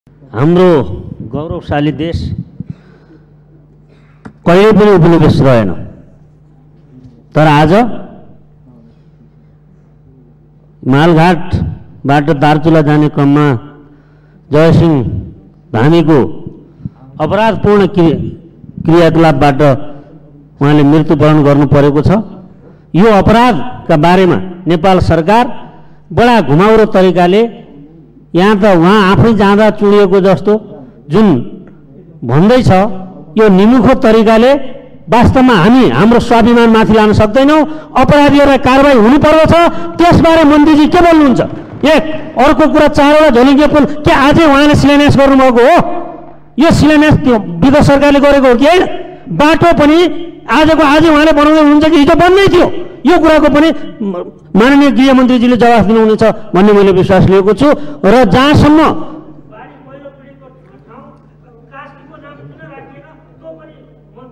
हाम्रो गौरवशाली देश कहिले पनि उपनिवेश रहेन, तर आज मालघाटबाट दार्चुला जाने क्रममा जयसिंह धामीको अपराधपूर्ण क्रियाकलापबाट उहाँले मृत्युवरण गर्नु परेको छ। यो अपराधका बारेमा नेपाल सरकार बडा घुमाउरो तरिकाले यहाँ त उहाँ आफै जाँदा चुडिएको जस्तो जुन भन्दैछ, यो निमुखो तरिकाले वास्तवमा हामी हाम्रो स्वाभिमान माथि लान सक्दैनौँ। अपराधीहरूलाई कारबाही हुनुपर्छ। त्यसबारे मन्त्रीजी के बोल्नुहुन्छ? एक अर्को कुरा चारवटा झोलिङेपुल के आजै उहाँले शिलान्यास गर्नुभएको हो? यो शिलान्यास त्यो विगत सरकारले गरेको हो कि होइन? बाटो पनि आजको आजै उहाँले बनाउँदै हुनुहुन्छ कि हिजो बन्दै थियो? यो कुराको पनि माननीय गृहमन्त्रीजीले जवाफ दिनुहुनेछ भन्ने मैले विश्वास लिएको छु। र जहाँसम्म